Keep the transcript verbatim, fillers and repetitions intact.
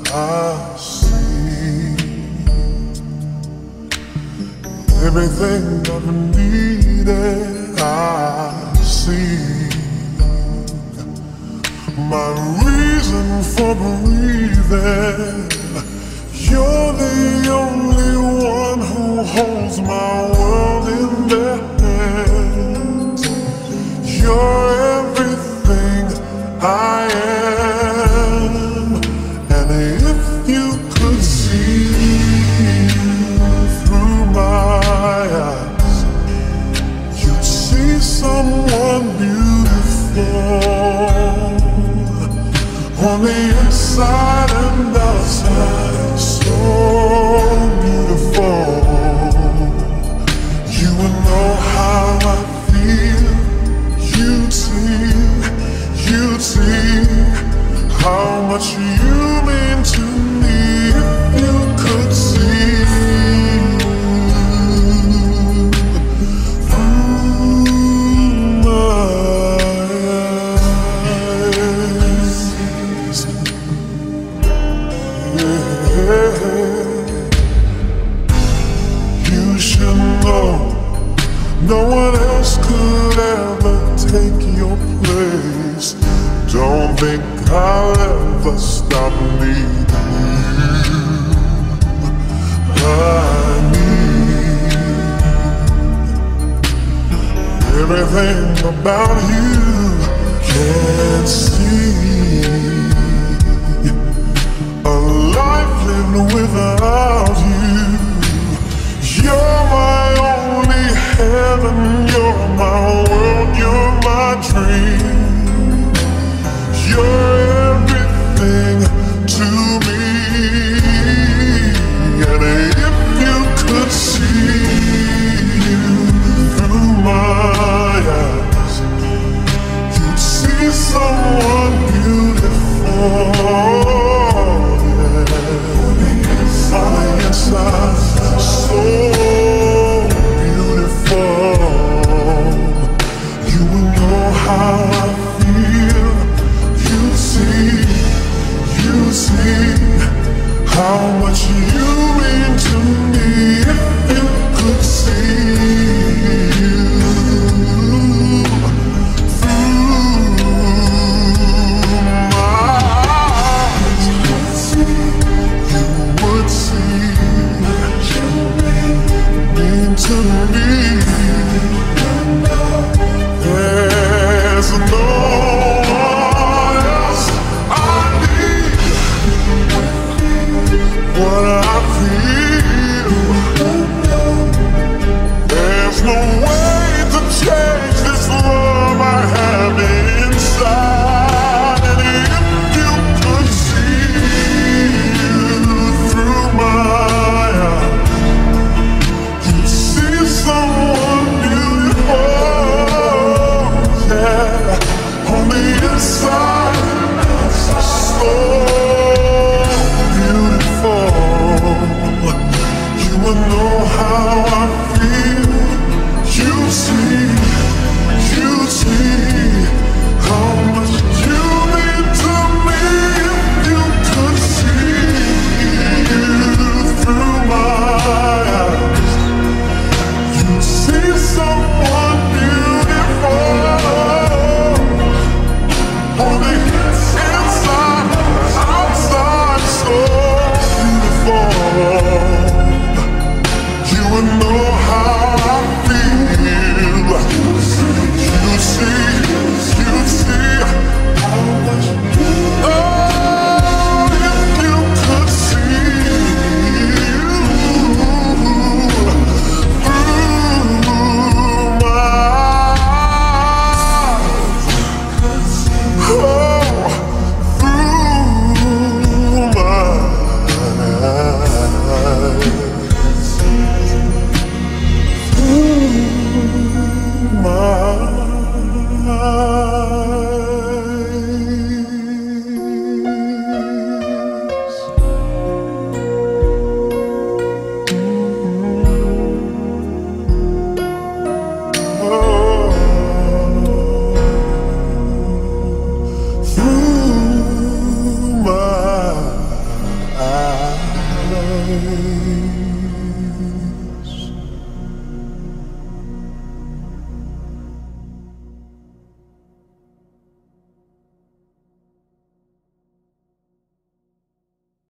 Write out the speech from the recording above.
I see everything I've needed. I see my reason for breathing. You're the only one who holds my world in their hands. You're everything I am, and if you could see through my eyes, you'd see someone beautiful on the inside and outside, so beautiful. You would know how I feel. You'd see, you'd see how much you mean to me if you could see through my eyes. Yeah. You should know no one else could ever take your place. Don't think I'll ever stop needing you. I need everything about you. Can't see